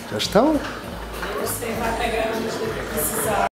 Já estão? Você vai pegar onde você precisar.